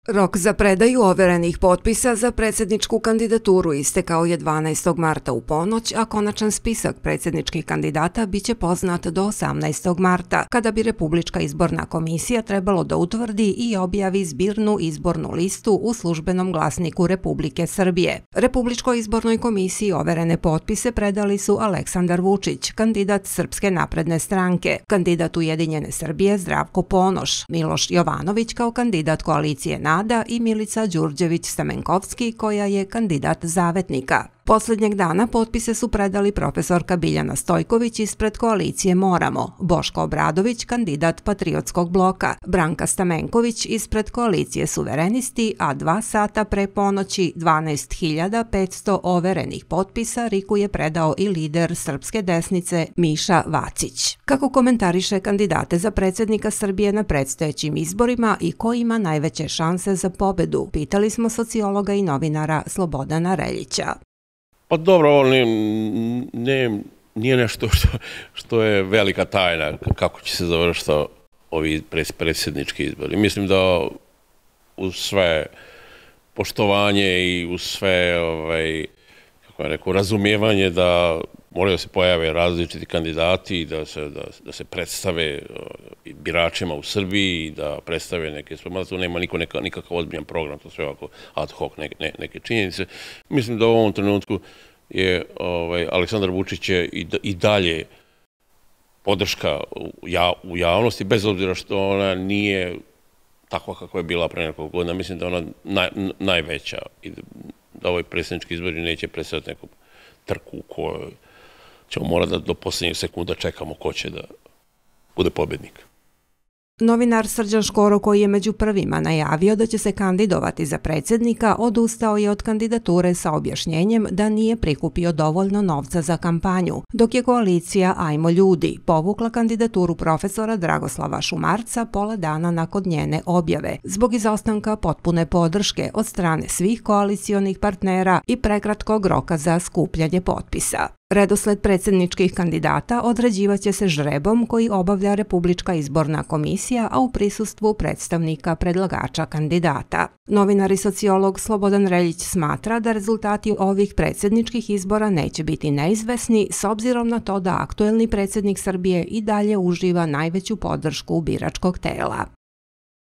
Rok za predaju overenih potpisa za predsjedničku kandidaturu istekao je 12. marta u ponoć, a konačan spisak predsjedničkih kandidata biće poznat do 18. marta, kada bi Republička izborna komisija trebalo da utvrdi i objavi zbirnu izbornu listu u službenom glasniku Republike Srbije. Republičkoj izbornoj komisiji overene potpise predali su Aleksandar Vučić, kandidat Srpske napredne stranke, kandidat Ujedinjene Srbije Zdravko Ponoš, Miloš Jovanović kao kandidat koalicije NADA i Milica Đurđević-Stamenkovski koja je kandidat Zavetnika. Posljednjeg dana potpise su predali profesorka Biljana Stojković ispred koalicije Moramo, Boško Obradović, kandidat Patriotskog bloka, Branka Stamenković ispred koalicije Suverenisti, a 2 sata pre ponoći 12.500 overenih potpisa RIK-u je predao i lider Srpske desnice Miša Vacić. Kako komentariše kandidate za predsjednika Srbije na predstojećim izborima i ko ima najveće šanse za pobedu, pitali smo sociologa i novinara Slobodana Reljića. Pa dobro, ovo nije nešto što je velika tajna kako će se završiti ovi predsjednički izbori. Mislim da uz sve poštovanje i uz sve, kako je rekao, razumijevanje da moraju da se pojave različiti kandidati i da se predstave biračima u Srbiji i da predstave neke stvari. Tu nema niko nikakav ozbiljan program, to sve ovako ad hoc neke činjenice. Mislim da u ovom trenutku je Aleksandar Vučić je i dalje podrška u javnosti, bez obzira što ona nije takva kako je bila pre nekog godina. Mislim da je ona najveća i da ovaj predsjednički izbori neće predstaviti neku trku u kojoj ćemo morati da do posljednjeg sekunda čekamo ko će da bude pobednik. Novinar Srđan Škoro, koji je među prvima najavio da će se kandidovati za predsjednika, odustao je od kandidature sa objašnjenjem da nije prikupio dovoljno novca za kampanju, dok je koalicija Ajmo ljudi povukla kandidaturu profesora Dragoslava Šumarca pola dana nakon njene objave, zbog izostanka potpune podrške od strane svih koalicionih partnera i prekratkog roka za skupljanje potpisa. Redosled predsjedničkih kandidata određivaće se žrebom koji obavlja Republička izborna komisija, a u prisustvu predstavnika predlagača kandidata. Novinar i sociolog Slobodan Reljić smatra da rezultati ovih predsjedničkih izbora neće biti neizvesni s obzirom na to da aktuelni predsjednik Srbije i dalje uživa najveću podršku biračkog tela.